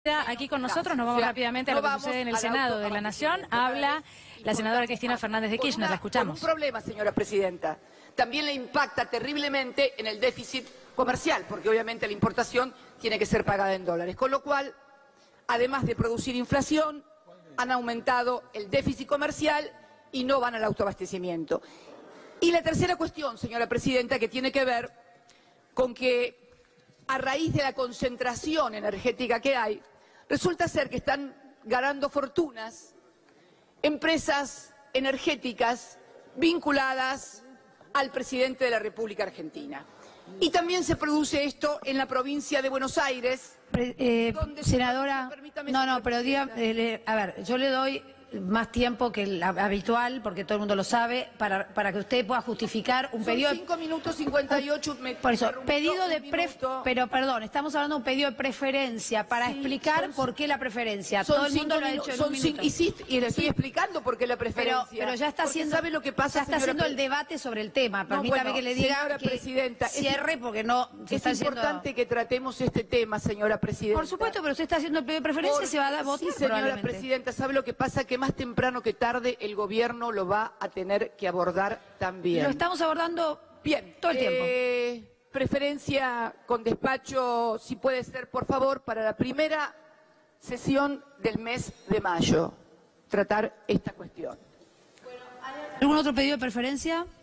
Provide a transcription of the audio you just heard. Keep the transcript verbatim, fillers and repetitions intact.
Aquí con nosotros, nos vamos rápidamente a lo que sucede en el Senado de la Nación. Habla la senadora Cristina Fernández de Kirchner, la escuchamos. Un problema, señora presidenta. También le impacta terriblemente en el déficit comercial, porque obviamente la importación tiene que ser pagada en dólares. Con lo cual, además de producir inflación, han aumentado el déficit comercial y no van al autoabastecimiento. Y la tercera cuestión, señora presidenta, que tiene que ver con que a raíz de la concentración energética que hay, resulta ser que están ganando fortunas empresas energéticas vinculadas al presidente de la República Argentina. Y también se produce esto en la provincia de Buenos Aires. Eh, senadora, no, no, pero diga, eh, a ver, yo le doy más tiempo que el habitual, porque todo el mundo lo sabe, para, para que usted pueda justificar un Son pedido... cinco minutos cincuenta y ocho... Me por eso, pedido de... Pre, minuto. pero, perdón, estamos hablando de un pedido de preferencia, para Sí, explicar son, por qué la preferencia. Son todo el mundo cinco lo ha hecho en son un cinco, minuto. y, sí, y le estoy Sí. explicando por qué la preferencia. Pero, pero ya está porque haciendo... ¿sabe lo que pasa, ya está haciendo pre... el debate sobre el tema. Permítame no, bueno, que le diga señora que presidenta, cierre, porque no... Se es está importante haciendo... que tratemos este tema, señora presidenta. Por supuesto, pero usted está haciendo el pedido de preferencia Por... y se va a dar votar, Sí, señora probablemente. presidenta, ¿sabe lo que pasa? Que más temprano que tarde el gobierno lo va a tener que abordar también. Lo estamos abordando bien todo el tiempo. Eh, preferencia con despacho, si puede ser, por favor, para la primera sesión del mes de mayo, tratar esta cuestión. ¿Algún otro pedido de preferencia?